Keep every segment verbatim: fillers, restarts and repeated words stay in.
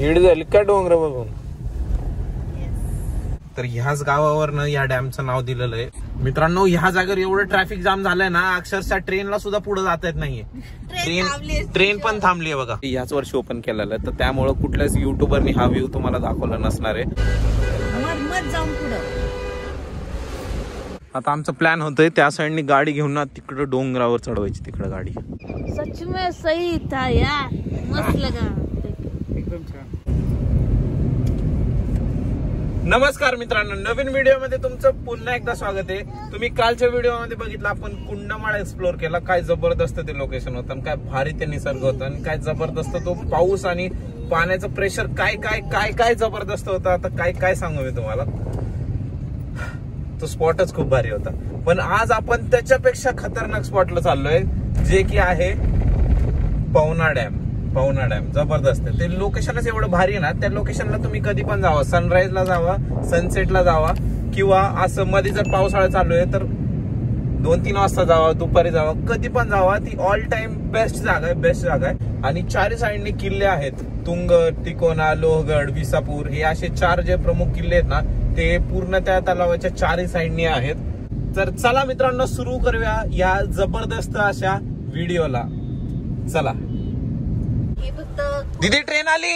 Heed झाली का डोंगर बघून. तर ह्याच गावावरनं या डॅमचं नाव दिलेलं आहे. मित्रांनो ह्या जागेवर एवढं ट्रॅफिक जाम झालंय ना, अक्षरशः ट्रेनला सुद्धा पुढे जाता येत नाहीये. ट्रेन ट्रेन पण थांबली आहे बघा. याच वर्षी ओपन केलेलं आहे, तर त्यामुळे कुठल्याच युट्यूबरनी हा व्ह्यू तुम्हाला दाखवला नसणार आहे. आता आमचं प्लॅन होतंय त्या साईडनी गाडी घेऊन ना तिकडं डोंगरावर चढवायची, तिकडं गाडी. सच में सही था यार, मस्त लगा एकदम छान. नमस्कार मित्रांनो, नवीन व्हिडिओ मध्ये तुमचं पुन्हा एकदा स्वागत आहे. तुम्ही कालच्या व्हिडिओ मध्ये बघितलं आपण कुंडमाळा एक्सप्लोर केला. काय जबरदस्त ते लोकेशन होतं, काय भारी ते निसर्ग होतं, आणि काय जबरदस्त तो पाऊस आणि पाण्याचं प्रेशर, काय काय काय काय जबरदस्त होतं. आता काय काय सांगू मी तुम्हाला, तो स्पॉटच खूप भारी होता. पण आज आपण त्याच्यापेक्षा खतरनाक स्पॉटला चाललोय, जे की आहे पवना डॅम. पवना डॅम जबरदस्त आहे. ते लोकेशनच एवढं भारी आहे ना, त्या लोकेशनला तुम्ही कधी पण जावा, सनराईजला जावा, सनसेटला जावा, किंवा असं मध्ये जर पावसाळा चालू आहे तर दोन तीन वाजता जावा, दुपारी जावा, कधी पण जावा. ती ऑल टाइम बेस्ट जागा आहे, बेस्ट जागा आहे. आणि चारही साईडने किल्ले आहेत, तुंग, तिकोना, लोहगड, विसापूर, हे असे चार जे प्रमुख किल्ले आहेत ना, ते पूर्ण त्या तलावाच्या चारही साईडनी आहेत. तर चला मित्रांनो, सुरू करूया या जबरदस्त अशा व्हिडिओला. चला. दीदी ट्रेन आली.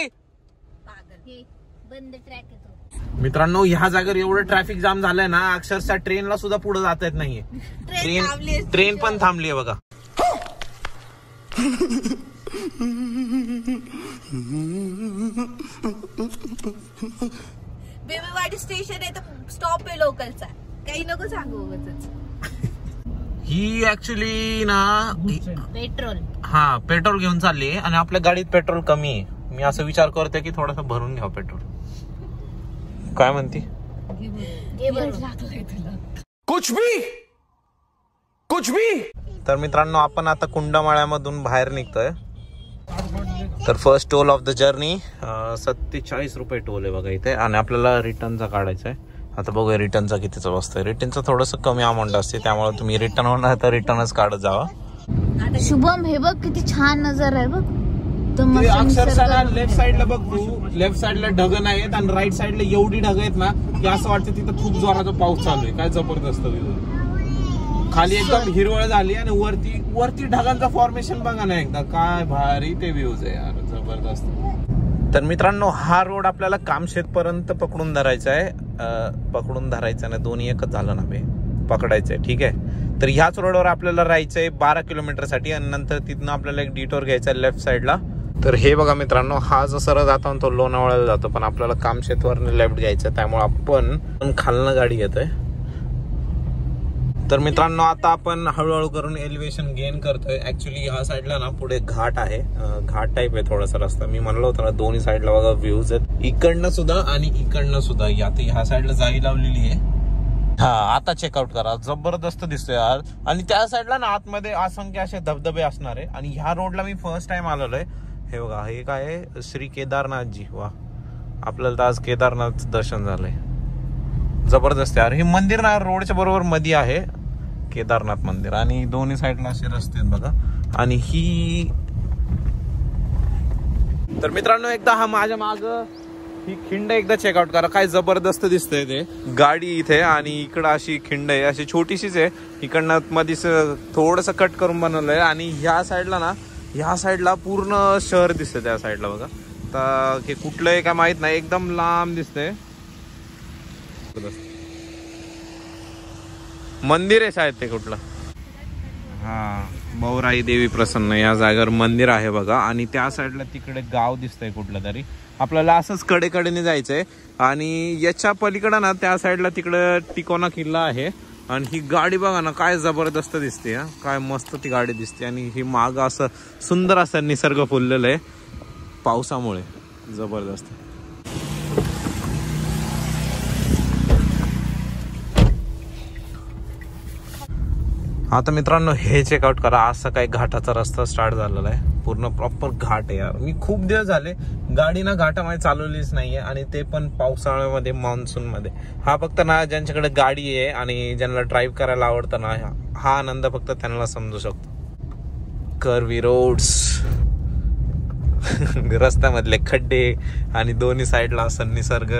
बंद ट्रॅक येतो. मित्रांनो ह्या जागेवर एवढं ट्रॅफिक जाम झालंय ना, अक्षरशः ट्रेनला सुद्धा पुढे जाता येत नाहीये. ट्रेन ट्रेन पण थांबली आहे बघा. बेबीवाडी स्टेशन आहे तर स्टॉप आहे लोकलचा, काही नको सांगू. ही ऍक्च्युली ना पेट्रोल, हा पेट्रोल घेऊन चालली आहे, आणि आपल्या गाडीत पेट्रोल कमी आहे. मी असं विचार करते की थोडासा भरून घ्यावं पेट्रोल. काय म्हणती? कुछ भी कुछ भी. तर मित्रांनो आपण आता कुंडमाळ्यामधून बाहेर निघतोय. तर first toll of the journey सत्तेचाळीस रुपये टोल आहे बघा इथे, आणि आपल्याला रिटर्नचा काढायचा आहे. आता बघूया रिटर्नचा कितीचा बसतोय. रिटर्नचा थोडस कमी अमाऊंट असते, त्यामुळे तुम्ही रिटर्न होणार तर रिटर्नच काढत जावा. शुभम हे बघ किती छान नजर आहे बघ. अक्षरशः लेफ्ट साइडला बघ तू, लेफ्ट साइडला ढग आहेत आणि राईट साइडला एवढी ढग आहेत ना की असं वाटतं तिथं खूप जोराचा पाऊस चालू आहे. काय जबरदस्त व्ह्यू. खाली एकदम हिरवळ झाली आणि वरती वरती ढगांचा फॉर्मेशन बघा ना एकदा, काय भारी ते व्ह्यूज आहे यार, जबरदस्त. तर मित्रांनो हा रोड आपल्याला कामशेत पर्यंत पकडून धरायचा आहे. पकडून धरायचा नाही, दोन्ही एकच झालं ना बे, पकडायचंय. ठीक आहे. तर ह्याच रोडवर आपल्याला राहायचंय बारा किलोमीटर साठी, आणि नंतर तिथनं आपल्याला एक डिटोर घ्यायचा आहे लेफ्ट साइडला. तर हे बघा मित्रांनो, हा जो सरळ जातो तो लोणावळ्याला जातो, पण आपल्याला कामशेतवरनं लेफ्ट घ्यायचं, त्यामुळे आपण खालनं गाडी घेतोय. तर मित्रांनो आता आपण हळूहळू करून एलिव्हेशन गेन करतोय. ऍक्च्युली ह्या साईडला ना पुढे घाट आहे, घाट टाईप आहे थोडासा रस्ता. मी म्हणलं होतं ना दोन्ही साईडला बघा व्ह्यूज आहेत, इकडनं सुद्धा आणि इकडनं सुद्धा. आता ह्या साईडला जाळी लावलेली आहे. हा आता चेकआउट करा, जबरदस्त दिसतोय यार. आणि त्या साईडला ना आतमध्ये असंख्य असे धबधबे असणार आहे. आणि ह्या रोडला मी फर्स्ट टाइम आलेलो आहे. हे बघा, हे काय आहे, श्री केदारनाथजी. वा, आपल्याला तर आज केदारनाथ दर्शन झालंय. जबरदस्त यार. हे मंदिर ना रोडच्या बरोबर मध्ये आहे, केदारनाथ मंदिर, आणि दोन्ही साईडला असे रस्ते आहेत बघा. आणि ही तर मित्रांनो एकदा हा माझ्या माग ही खिंड एकदा चेकआउट करा, काय जबरदस्त दिसतंय ते. गाडी इथे आणि इकडं अशी खिंड आहे, अशी छोटीशीच आहे. इकडनं मध्येच थोडस कट करून बनवलंय. आणि ह्या साईडला ना, ह्या साईडला पूर्ण शहर दिसतंय त्या साईडला बघा. तर हे कुठलं आहे काय माहित नाही, एकदम लांब दिसतंय. मंदिर आहे शायद ते कुठलं, हा मौराई देवी प्रसन्न या जागेवर मंदिर आहे बघा. आणि त्या साईडला तिकडे गाव दिसतंय कुठलं तरी. आपल्याला असंच कडेकडेने जायचंय. आणि याच्या पलीकडे ना त्या साईडला तिकडे तिकोना किल्ला आहे. आणि ही गाडी बघा ना काय जबरदस्त दिसते, हा काय मस्त ती गाडी दिसते. आणि ही माग असं सुंदर असं निसर्ग फुललेलं आहे पावसामुळे, जबरदस्त. आता मित्रांनो हे चेकआउट करा, असा काही घाटाचा रस्ता स्टार्ट झालेला आहे. पूर्ण प्रॉपर घाट आहे यार. मी खूप दिवस झाले गाडी ना घाटामध्ये चालवलीच नाहीये, आणि ते पण पावसाळ्यामध्ये, मान्सून मध्ये. हा फक्त ना ज्यांच्याकडे गाडी आहे आणि ज्यांना ड्राईव्ह करायला आवडतं ना, हा आनंद फक्त त्यांना समजू शकतो. कर्वी रोड्स रस्त्यामधले खड्डे आणि दोन्ही साईडला असं निसर्ग.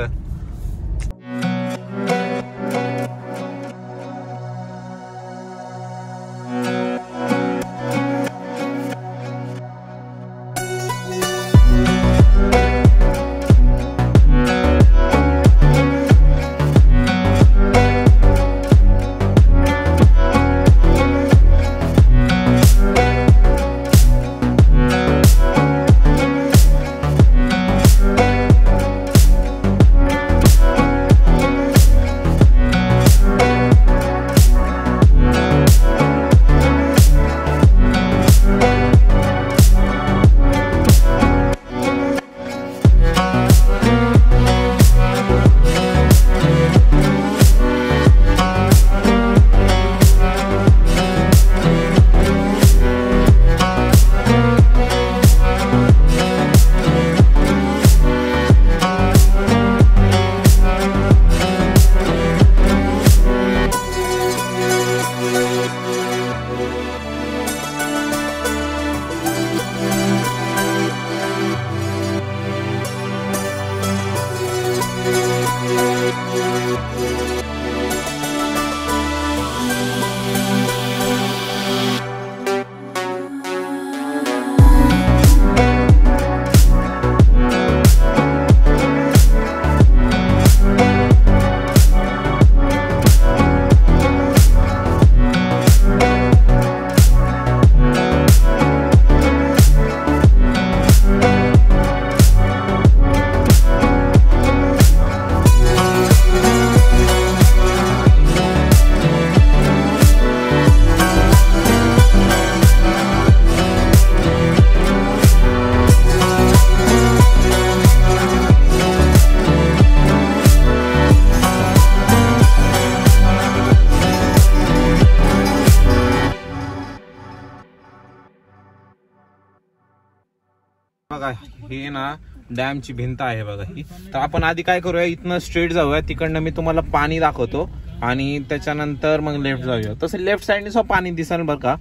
बघा हे ना डॅमची भिंत आहे बघा ही. तर आपण आधी काय करूया, इथनं स्ट्रेट जाऊया, तिकडनं मी तुम्हाला पाणी दाखवतो आणि त्याच्यानंतर मग लेफ्ट जाऊया. तसं लेफ्ट साइडने सो पाणी दिसेल बरं का,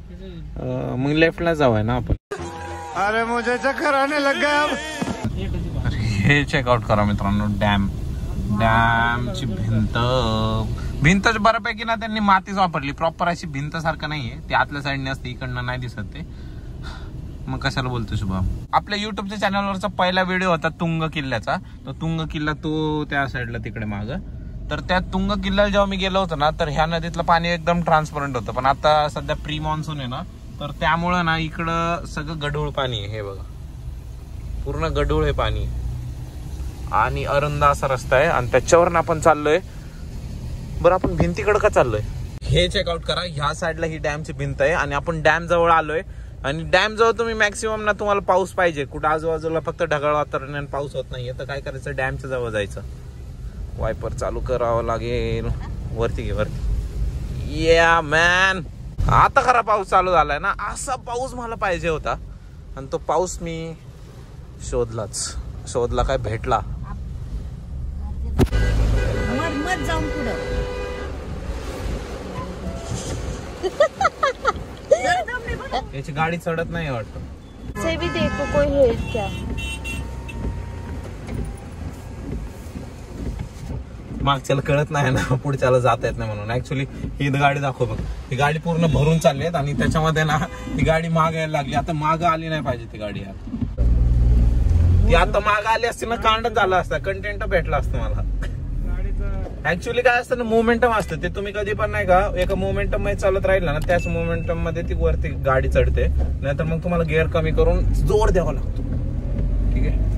मग लेफ्टला जाऊया ना आपण. अरे मुझे चक्कर आने लग गया. हे चेकआउट करा मित्रांनो, डॅम डॅमची भिंत. भिंत बऱ्यापैकी ना त्यांनी मातीच वापरली, प्रॉपर अशी भिंत सारखं नाहीये. ती आतल्या साईडने असते, इकडनं नाही दिसत ते. मग कशाला बोलतो शुभम. आपल्या युट्यूबच्या चॅनलवरचा पहिला व्हिडिओ होता तुंग किल्ल्याचा. तो तुंग किल्ला तो त्या साईडला तिकडे माग. तर त्या तुंग किल्ल्याला जेव्हा मी गेलो होतो ना, तर ह्या नदीतलं पाणी एकदम ट्रान्सपरंट होतं. पण आता सध्या प्री मान्सून आहे ना, तर त्यामुळं ना इकडं सगळं गढूळ पाणी आहे. हे बघा पूर्ण गढूळ आहे पाणी आणि अरुंद असा रस्ता आहे आणि त्याच्यावर आपण चाललोय. बरं आपण भिंतीकडे का चाललोय हे चेकआउट करा. ह्या साईडला ही डॅमची भिंत आहे आणि आपण डॅम जवळ आलोय. आणि डॅम जवळ तुम्ही मॅक्सिमम ना तुम्हाला पाऊस पाहिजे, कुठं आजूबाजूला फक्त ढगाळ वातावरण आणि पाऊस होत नाहीये, तर काय करायचं, डॅमच्या जवळ जायचं. वायपर चालू करावं लागेल. वरती घे वरती. या मॅन, आता खरा पाऊस चालू झालाय ना. असा पाऊस मला पाहिजे होता आणि तो पाऊस मी शोधलाच. शोधला काय भेटला. जाऊन पुढं याची गाडी चढत नाही वाटतं. से भी देखो कोई है क्या. मागच्याला कळत नाही ना, पुढच्याला जाता येत नाही म्हणून. ऍक्च्युली ही गाडी दाखव बघ, ही गाडी पूर्ण भरून चालली आहे आणि त्याच्यामध्ये ना ही गाडी माग यायला लागली. आता माग आली नाही पाहिजे ती गाडी. यार ती आता माग आली असती ना, कांड झालं असतं, कंटेंट भेटला असतं मला. ऍक्च्युली काय असतं ना, मोमेंटम असतं ते. तुम्ही कधी पण नाही का एका मोमेंटम मध्ये चालत राहिला ना, त्याच मोमेंटम मध्ये ती वरती गाडी चढते. नाहीतर मग तुम्हाला गिअर कमी करून जोर द्यावा लागतो. ठीक आहे.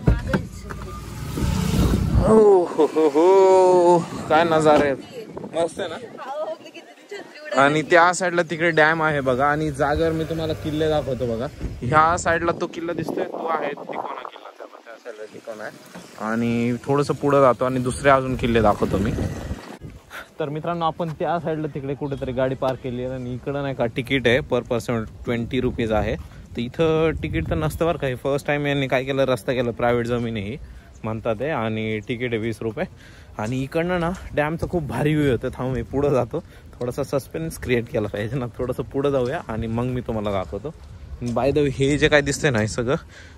हो हो हो हो, काय नजारे मस्त आहे ना. आणि त्या साईडला तिकडे डॅम आहे बघा. आणि जागेवर मी तुम्हाला किल्ले दाखवतो बघा. ह्या साईडला तो किल्ला दिसतोय, तो आहे तिकोना किल्ला. त्या साईडला तिकोना आहे आणि थोडस पुढे जातो आणि दुसरे अजून किल्ले दाखवतो मी. तर मित्रांनो, आपण त्या साईडला तिकडे कुठेतरी गाडी पार्क केली आहे आणि इकडं नाही का तिकीट आहे पर पर्सन ट्वेंटी रुपीज आहे. तर इथं तिकीट तर नसतं बरं का. फर्स्ट टाइम यांनी काय केलं, रस्ता केलं, प्रायव्हेट जमीन ही म्हणतात आहे आणि तिकीट आहे वीस रुपये. आणि इकडनं ना डॅमचं खूप भारी व्ह्यू होतं. थांब मी पुढं जातो, थोडासा सस्पेन्स क्रिएट केला पाहिजे ना. थोडंसं पुढं जाऊया आणि मग मी तुम्हाला दाखवतो. बाय द वे, हे जे काय दिसतंय ना, हे सगळं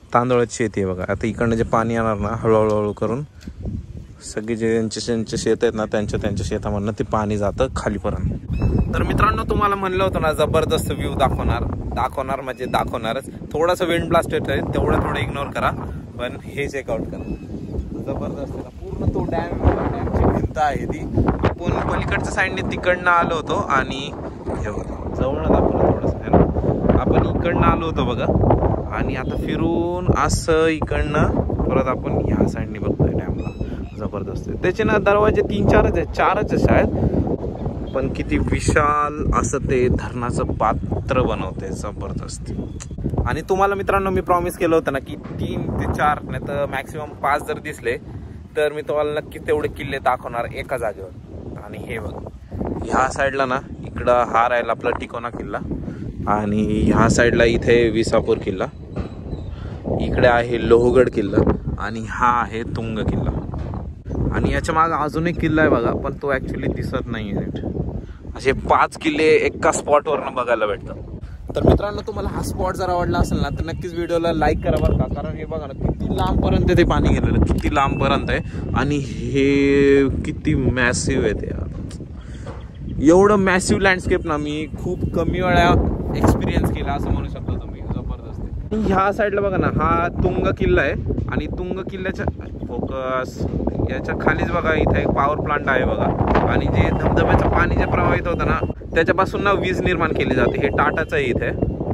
तांदळाची शेती आहे बघा. आता इकडनं जे पाणी येणार ना हळूहळू हळू करून सगळे जे ज्यांचे ज्यांचे शेत आहेत ना त्यांच्या त्यांच्या शेतामधनं ते पाणी जातं खालीपर्यंत. तर मित्रांनो तुम्हाला म्हणलं होतं ना जबरदस्त व्ह्यू दाखवणार दाखवणार म्हणजे दाखवणारच. थोडंसं विंड ब्लास्ट येत आहे तेवढं थोडं इग्नोर करा, पण हे चेकआउट करा. जबरदस्त आहे पूर्ण तो डॅम डॅमची भिंत आहे ती. आपण पलीकडच्या साईडने तिकडनं आलो होतो आणि हे बघा जवळच आपण थोडंसं आहे ना आपण इकडनं आलो होतो बघा आणि आता फिरून असं इकडनं परत आपण ह्या साईडने बघतोय डॅमला. जबरदस्त आहे. त्याचे ना दरवाजे तीन चारच आहेत चारच आहे शायद, पण किती विशाल असं ते धरणाचं पात्र बनवते. जबरदस्त. आणि तुम्हाला मित्रांनो मी प्रॉमिस केलं होतं ना की तीन ते चार नाही तर मॅक्सिमम पाच जर दिसले तर मी तुम्हाला नक्की तेवढे किल्ले दाखवणार एका जागेवर. आणि हे बघ ह्या साईडला ना इकडं हा राहिला आपला टिकोना किल्ला आणि ह्या साईडला इथे विसापूर किल्ला, इकडे आहे लोहगड किल्ला आणि हा आहे तुंग किल्ला. आणि याच्या मागे अजून एक किल्ला आहे बघा, पण तो ऍक्च्युली दिसत नाही नीट. असे पाच किल्ले एका स्पॉटवरनं बघायला भेटतात. तर मित्रांनो तुम्हाला हा स्पॉट जर आवडला असेल ना तर नक्कीच व्हिडिओला लाईक करा बरं का, कारण हे बघा ना किती लांबपर्यंत ते पाणी गेलेलं, किती लांबपर्यंत आहे आणि हे किती मॅसिव्ह आहे ते. एवढं मॅसिव्ह लँडस्केप ना मी खूप कमी वेळा एक्सपिरियन्स केला असं म्हणू शकतो तुम्ही. जबरदस्त. ह्या साईडला बघा ना हा तुंग किल्ला आहे आणि तुंग किल्ल्याच्या फोकस याच्या खालीच बघा इथे एक पॉवर प्लांट आहे बघा. आणि जे धबधब्याचं पाणी जे प्रवाहित होतं ना त्याच्यापासून ना वीज निर्माण केली जाते. हे टाटाचं आहे इथे.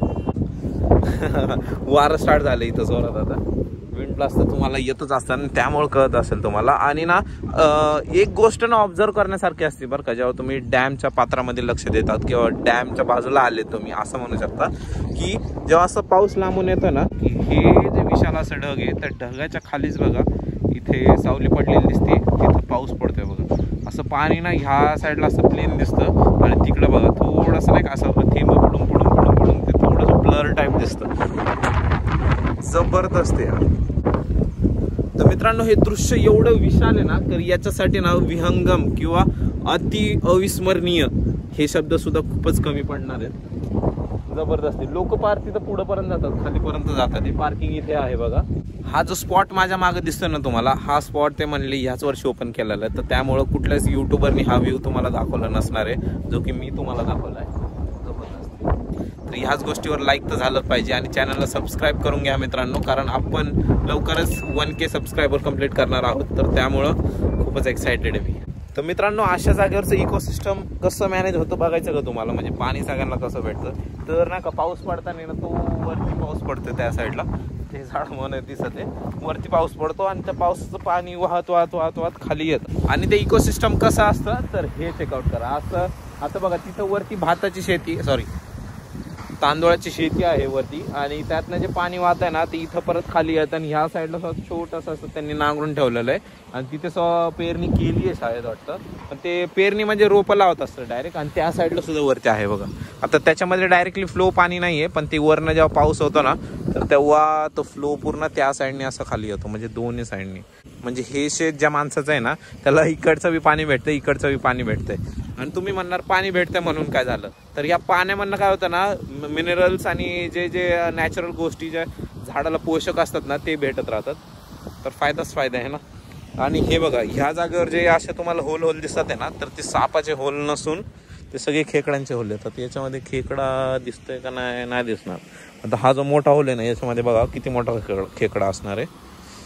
वारं स्टार्ट झालं इथं जोरात. आता विंड ब्लास्ट तर तुम्हाला येतच असतं आणि त्यामुळे कळत असेल तुम्हाला. आणि ना एक गोष्ट ना ऑब्झर्व करण्यासारखी असते बरं का, जेव्हा तुम्ही डॅमच्या पात्रामध्ये लक्ष देतात किंवा डॅमच्या बाजूला आले तुम्ही असं म्हणू शकता की जेव्हा असं पाऊस लांबून येतो ना की हे जे विशाल असं ढग आहे त्या ढगाच्या खालीच बघा इथे सावली पडलेली दिसते, तिथं पाऊस पडतोय बघा. असं पाणी ना ह्या साईडला असं प्लेन दिसतं आणि तिकडं बघा थोडंसं नाही का असं थेंब पडून पडून पडून पडून ते थोडंसं ब्लर टाईप दिसतं. जबरदस्त आहे. तर मित्रांनो हे दृश्य एवढं विशाल आहे ना तर याच्यासाठी ना विहंगम किंवा अति अविस्मरणीय हे शब्द सुद्धा खूपच कमी पडणार आहेत. जबरदस्त. लोक पार तिथं पुढं पर्यंत जातात, खालीपर्यंत जातात. हे पार्किंग इथे आहे बघा. हा जो स्पॉट माझ्या मागे दिसतोय ना तुम्हाला, हा स्पॉट ते म्हणले ह्याच वर्षी ओपन केलेला आहे. तर त्यामुळं कुठल्याच युट्यूबरनी हा व्ह्यू तुम्हाला दाखवला नसणार आहे जो की मी तुम्हाला दाखवला आहे. जबरदस्त. तर ह्याच गोष्टीवर लाईक तर झालं पाहिजे आणि चॅनलला सबस्क्राईब करून घ्या मित्रांनो, कारण आपण लवकरच वन के सबस्क्रायबर कंप्लीट करणार आहोत. तर त्यामुळं खूपच एक्सायटेड आहे मी. तर मित्रांनो अशा जागेवरचं इकोसिस्टम कसं मॅनेज होतं बघायचं का तुम्हाला, म्हणजे पाणी सगळ्यांना कसं भेटतं. तर ना का पाऊस पडताना ना तो वरती पाऊस पडतो त्या साईडला, ते झाड म्हणून दिसत आहे वरती पाऊस पडतो आणि त्या पावसाचं पाणी वाहत वाहत वाहत वाहत खाली येतं. आणि ते इकोसिस्टम कसं असतं तर हे चेकआउट करा. असं आता बघा तिथं वरती भाताची शेती सॉरी तांदूळाची शेती आहे वरती आणि त्यातनं जे पाणी वाहत आहे ना ते इथं परत खाली येतं आणि ह्या साईडला छोटंसं असं त्यांनी नांगरून ठेवलेलं आहे आणि तिथे पेरणी केली आहे शाळेत वाटतं. पण ते पेरणी म्हणजे रोपं लावत असतं डायरेक्ट. आणि त्या साईडला सुद्धा वरती आहे बघा. आता त्याच्यामध्ये डायरेक्टली फ्लो पाणी नाही आहे, पण ते वरनं जेव्हा पाऊस होतो ना तर तेव्हा तो फ्लो पूर्ण त्या साईडने असं खाली येतो, म्हणजे दोन्ही साईडने. म्हणजे हे शेत ज्या माणसाचं आहे ना त्याला इकडचं बी पाणी भेटतं इकडचं बी पाणी भेटतंय. आणि तुम्ही म्हणणार पाणी भेटतंय म्हणून काय झालं, तर या पाण्यामधनं काय होतं ना मिनरल्स आणि जे जे नॅचरल गोष्टी ज्या झाडाला पोषक असतात ना ते भेटत राहतात. तर फायदाच फायदा आहे ना. आणि हे बघा ह्या जागेवर जे असे तुम्हाला होल होल दिसतात आहे ना तर ते सापाचे होल नसून ते सगळे खेकड्यांचे होल येतात. याच्यामध्ये खेकडा दिसतोय का नाही नाही दिसणार. आता हा जो मोठा होल आहे ना याच्यामध्ये बघा किती मोठा खेकडा असणार आहे.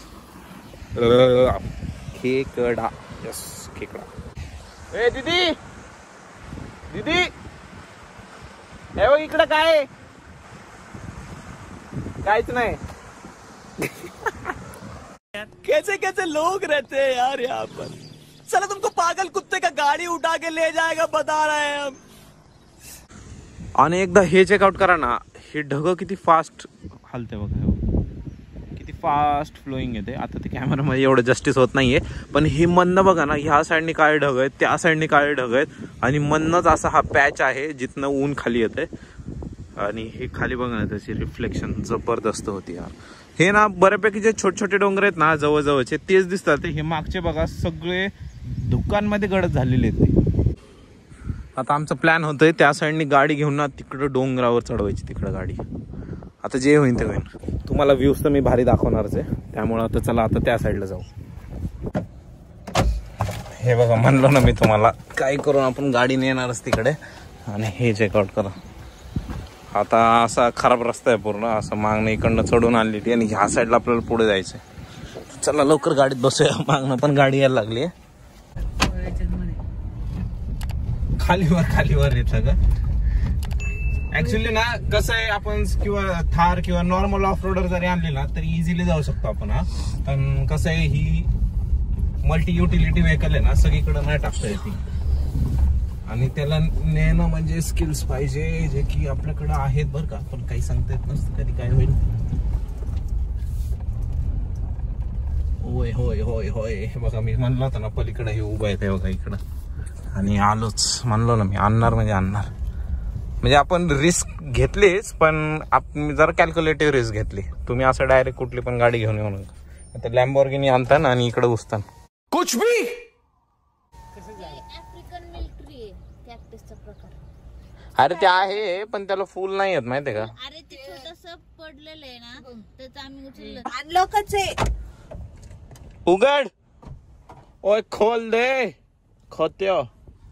खेकडा यस खेकडा. ए दीदी दीदी हे बघ इकडं काय काहीच नाही. कैसे कैसे लोग रहते हैं यार यहाँ पर. चलो तुमको पागल कुत्ते का गाड़ी उठा के ले जाएगा बता रहे हैं हम. आणि एकदा हे चेकआउट करा ना, हे ढग किती फास्ट हलते बघा, किती फास्ट फ्लोईंग येते. आता ते कॅमेरामध्ये एवढं जस्टिस होत नाहीये, पण हे मधनं बघा ना ह्या साईडने काळे ढग आहेत त्या साईडने काळे ढग आहेत आणि मधनंच असा हा पॅच आहे जिथनं ऊन खाली येते. आणि हे खाली बघा ना त्याची रिफ्लेक्शन जबरदस्त होती यार. हे ना बऱ्यापैकी जे छोटे छोटे डोंगर आहेत ना जवळजवळचे तेच दिसतात. हे मागचे बघा सगळे धुक्कांमध्ये गडद झालेले आहेत ते. आता आमचं प्लॅन होतंय त्या साईडने गाडी घेऊन ना तिकडं डोंगरावर चढवायची तिकडं गाडी. आता जे होईल ते होईल. तुम्हाला व्ह्यूज तर मी भारी दाखवणारच आहे, त्यामुळं आता चला आता त्या साईडला जाऊ. हे बघा म्हणलो ना मी तुम्हाला, काय करून आपण गाडी नेणारच तिकडे. आणि हे चेकआउट करा. आता असा खराब रस्ता आहे पूर्ण, असं मागणं इकडनं चढून आणलेली आणि ह्या साईडला आपल्याला पुढे जायचंय. चला लवकर गाडीत बसूया, मागणं पण गाडी यायला लागली आहे. खालीवर खालीवर येतं का ऍक्च्युली ना. कसं आहे, आपण किंवा थार किंवा नॉर्मल ऑफ रोडर जरी आणली ना तरी इझिली जाऊ शकतो आपण. हा पण कसं आहे, ही मल्टी युटिलिटी व्हेकल आहे ना, सगळीकडे नाही टाकता येते आणि त्याला नेणं म्हणजे स्किल्स पाहिजे, जे की आपल्याकडे आहेत बरं का, पण काही सांगता येत नसतं कधी काय होईल. होय होय होय होय हे बघा, मी म्हणलं होतं ना पलीकडे हे उभं आहे ते बघा इकडं, आणि आलोच. म्हणलो ना मी, आणणार म्हणजे आणणार. म्हणजे आपण रिस्क घेतलीच, पण आपण जरा कॅल्क्युलेटिव्ह रिस्क घेतली. तुम्ही असं डायरेक्ट कुठली पण गाडी घेऊन येऊ नका. आता लॅम्बोर्गिनी आणता ना आणि इकडे घुसता कुछ भी. आफ्रिकन मिलिटरी आहे कॅक्टसचा प्रकार. अरे ते आहे पण त्याला फुल नाही येत माहितीये का. अरे ते छोटस पडलेलं आहे ना, त्याचं आम्ही उचललं. अनलॉकच आहे. उघड. ओय खोल दे खोत्यो.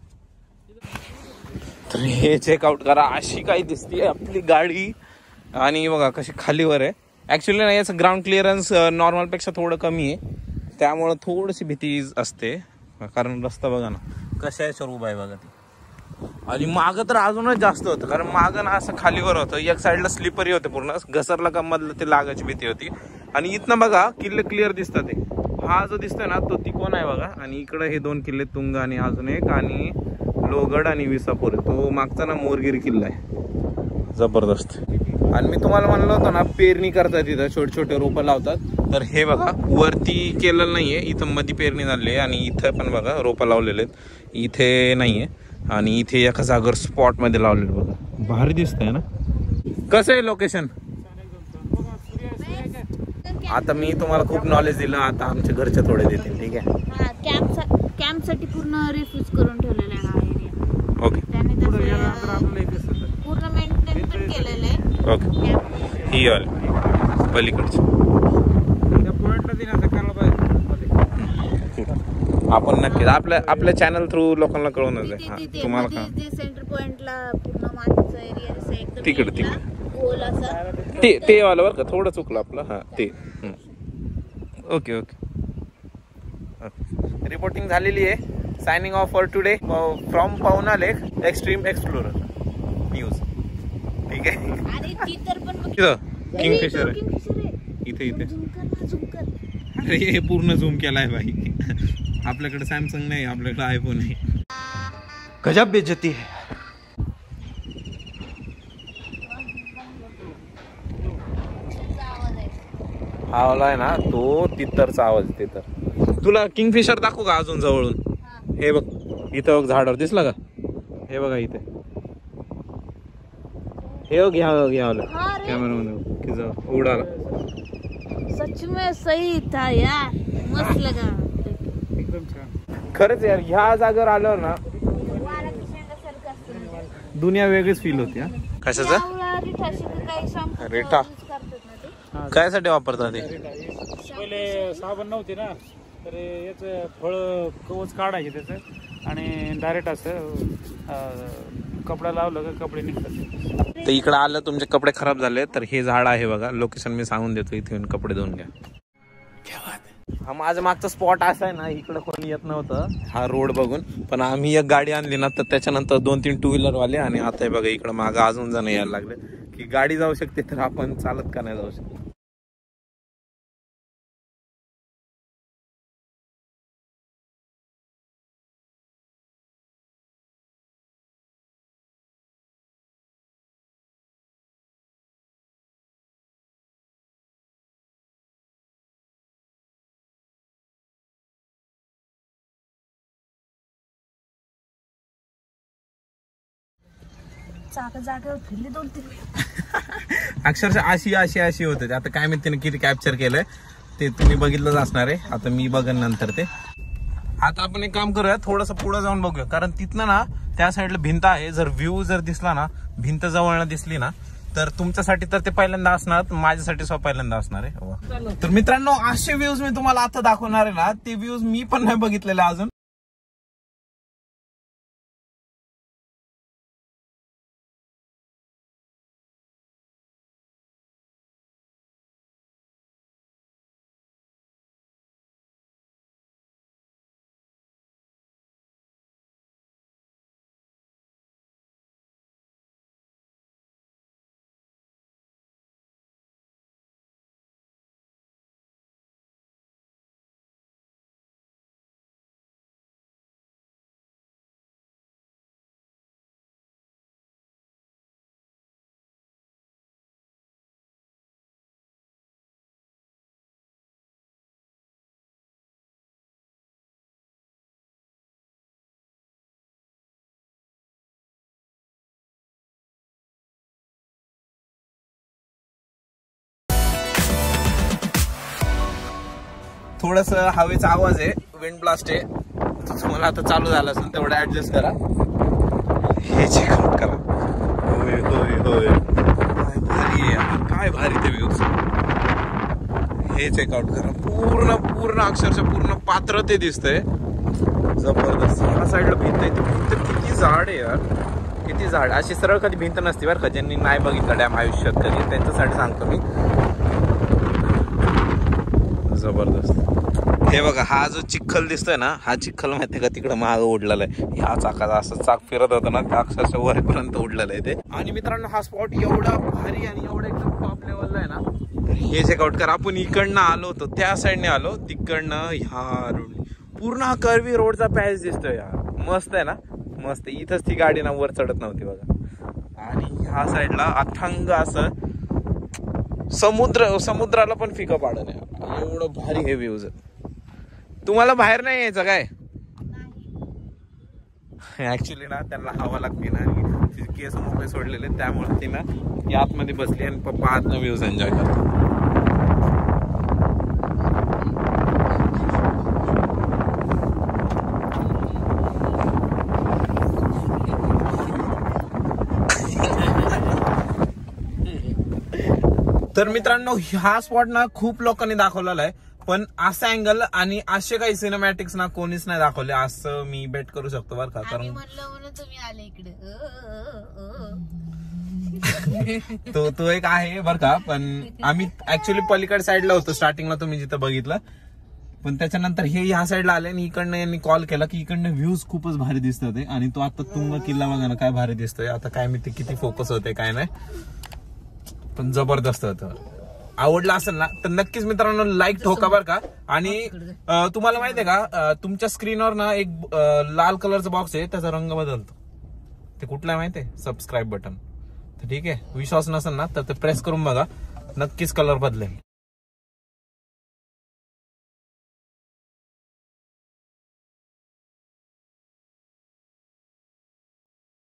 तर हे चेकआउट करा, अशी काही दिसते आपली गाडी. आणि बघा कशी खालीवर आहे. ऍक्च्युली ना याचं ग्राउंड क्लिअरन्स नॉर्मल पेक्षा थोडं कमी आहे, त्यामुळं थोडीशी भीती असते. कारण रस्ता बघा ना कशा याच्यावर उभा आहे बघा ती. आणि मागं तर अजूनच जास्त होतं, कारण मागं ना असं खालीवर होतं, एक साईडला स्लिपरी होते पूर्ण, घसरला का मधलं ते लागायची भीती होती. आणि इथनं बघा किल्ले क्लिअर दिसतात. ते हा जो दिसतोय ना तो तिकोन आहे बघा, आणि इकडे हे दोन किल्ले, तुंग आणि अजून एक, आणि लोहगड आणि विसापूर. तो मागचा ना मोरगिरी किल्ला आहे, जबरदस्त. आणि मी तुम्हाला म्हणलं होतं ना पेरणी करतात तिथं, छोटे छोटे रोपं लावतात. तर हे बघा वरती केलेलं नाहीये, इथं मध्ये पेरणी झाली आहे. आणि इथं पण बघा रोपं लावलेले आहेत, इथे नाहीये. आणि इथे एका जागेवर स्पॉट मध्ये लावलेलं बघा, भारी दिसतंय ना. कसं आहे लोकेशन. आता मी तुम्हाला खूप नॉलेज दिलं, आता आमच्या घरचे थोडे देतील. ठीक आहे. हा कॅम्प कॅम्प साठी पूर्ण रिफ्यूज करून ठेवलेला आहे हा एरिया. ओके. त्याने पूर्ण मेंटेन पण केलेलं आहे. ओके. ही वाली पलीकडची आपण नक्कीच आपल्या आपल्या चॅनल थ्रू लोकांना कळवूनच आहे. तुम्हाला का सेंटर पॉइंटला पूर्ण मातीचा एरिया तिकडे तिकडे गोल असा ते ते वाला बरं का, थोडं चुकलं आपलं. हा ते ओके ओके. रिपोर्टिंग झालेली आहे. Signing off for today from Pavana lake extreme explorer news. ठीक आहे. अरे ती तर पण इथं किंगफिशर आहे, इथे इथे. अरे हे पूर्ण झूम केलाय भाई. आपल्याकडे सॅमसंग नाही, आपल्याकडे आयफोन आहे. गजब बेइज्जती है. हा वाला आहे ना तो तितरचा आवाज. ते तर तुला किंगफिशर दाखवू का अजून जवळून. हे बघ इथं बघ झाडावर दिसला का. हे बघा इथे हे बघ घ्या घ्या कॅमेरा मध्ये जाऊ उडाला. सच में सही था यार, मस्त लगा एकदम छान. खरंच यार ह्या जागेवर आल्यावर ना दुनिया वेगळीच फील होती. हा कशाचा रेटा कायसाठी वापरतात ते. पहिले साबण नव्हते ना, तर याच फळ कवच काढायचे त्याचं आणि डायरेक्ट असं कपडा लावलं का कपडे निघतात. तर इकडे आलं तुमचे कपडे खराब झाले तर हे झाड आहे बघा, लोकेशन मी सांगून देतो, इथे येऊन कपडे धुवून घ्या. हा माझा मागचा स्पॉट असा आहे ना, इकडे कोणी येत नव्हतं हा रोड बघून, पण आम्ही एक गाडी आणली ना तर त्याच्यानंतर दोन तीन टू व्हीलर वाले, आणि आता हे बघा इकडे मागं अजून जण यायला लागले की गाडी जाऊ शकते तर आपण चालत का नाही जाऊ शकतो. जागेवर फिरली दोन तीन अक्षरशः अशी अशी अशी होते. आता काय माहिती तिने किती कॅप्चर केलंय ते तुम्ही बघितलंच असणार आहे. आता मी बघन नंतर ते. आता आपण एक काम करूया, थोडस पुढे जाऊन बघूया, कारण तिथनं ना त्या साईडला भिंत आहे. जर व्ह्यू जर दिसला ना, भिंत जवळनं दिसली ना तर तुमच्यासाठी तर ते पहिल्यांदा असणार, माझ्यासाठी सो पहिल्यांदा असणार आहे. तर मित्रांनो असे व्ह्यूज मी तुम्हाला आता दाखवणार आहे ना, ते व्ह्यूज मी पण नाही बघितलेले अजून. थोडस हवेचा आवाज आहे, विंड ब्लास्ट आहे, तुम्हाला आता चालू झाला असेल तेवढं ऍडजस्ट करा. हे चेकआउट करा. होय होय होय काय भारी आहे, काय भारी ते व्ह्यूज. हे चेकआउट करा. पूर्ण पूर्ण अक्षरशः पूर्ण पात्र ते दिसतंय. जबरदस्त. ह्या साईडला भिंत आहे, ती भिंत किती झाड आहे यार, किती झाड. अशी सरळ कधी भिंत नसती बरं का, ज्यांनी नाही बघितलं डॅम आयुष्यात कधी, त्यांच्यासाठी सांगतो मी. जबरदस्त. हे बघा, हा जो चिखल दिसतोय ना, हा चिखल माहितीये का तिकडं माग उडलेला आहे. ह्या चाकाचा असं चाक फिरत होतं ना, त्या अक्षरशः वरपर्यंत उडलेलं आहे ते. आणि मित्रांनो हा स्पॉट एवढा भारी आणि एवढा एकदम टॉप लेवलला आहे ना. हे चेकआउट करा. आपण इकडनं आलो होतो, त्या साईडने आलो, तिकडनं ह्या रोड पूर्ण हा कर्वी रोडचा पॅच दिसतोय यार. मस्त आहे ना, मस्त. इथंच ती गाडी ना वर चढत नव्हती बघा. आणि ह्या साईडला अथांग असं समुद्र, समुद्राला पण फिकं पाडण आहे. एवढं भारी हे व्ह्यूज. तुम्हाला बाहेर नाही यायचं काय? ऍक्च्युली ना त्यांना हवा लागते ना, आणि केस मोकळे सोडलेले, त्यामुळे ती ना या आतमध्ये बसली आणि पप्पा आतनं व्ह्यूज एन्जॉय करतात. तर मित्रांनो हा स्पॉट ना खूप लोकांनी दाखवलेला आहे, पण असा अँगल आणि असे काही सिनेमॅटिक्स ना कोणीच नाही दाखवले, असं मी बेट करू शकतो बरं का. कारण तुम्ही आले इकडे तो तो एक आहे बरं का. पण आम्ही ऍक्च्युली पलीकडे साईडला होतो स्टार्टिंगला, तुम्ही जिथं बघितलं. पण त्याच्यानंतर हे ह्या साईडला आले आणि इकडनं यांनी कॉल केला की इकडनं व्ह्यूज खूपच भारी दिसतात. आणि तो आता तुंग किल्ला बघा ना काय भारी दिसतोय. आता काय मी ते किती फोकस होते काय नाही, पण जबरदस्त होतं. आवडला असेल ना तर नक्कीच मित्रांनो लाईक ठोका बरं का. आणि तुम्हाला माहितीये का, तुमच्या स्क्रीनवर ना एक लाल कलरचा बॉक्स आहे, त्याचा रंग बदलतो. ते कुठला आहे माहितीये? Subscribe button. तर ठीक आहे, विश्वास नसेल ना तर ते प्रेस करून बघा, नक्कीच कलर बदलेल.